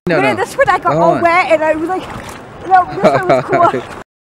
No, Man, this one I got all wet and I was like, no, this one was cool.